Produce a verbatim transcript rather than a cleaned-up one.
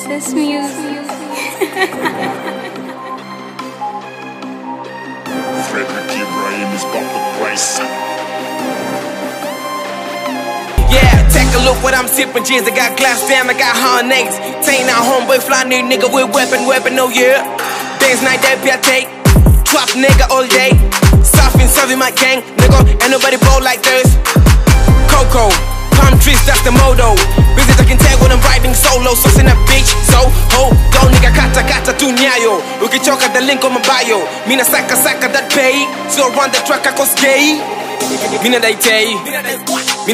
Princess music. Frederick Ibrahim is about the price. Yeah, take a look what I'm sipping. Jeans, I got glass damn, I got harness. Tayin' out homeboy, fly new nigga with weapon, weapon, oh yeah. Dance night, that be I take. Trap nigga all day. Surfing, serving my gang, nigga. Ain't nobody bold like this. Coco, palm trees, that's the modo. Busy talking tag when I'm riding solo. So send a bitch, so ho. Go nigga, kata kata tu nyayo. Ukichoka the link on my bio. Mina saka saka that pay. So run the track, I go skate. Mina dai tay.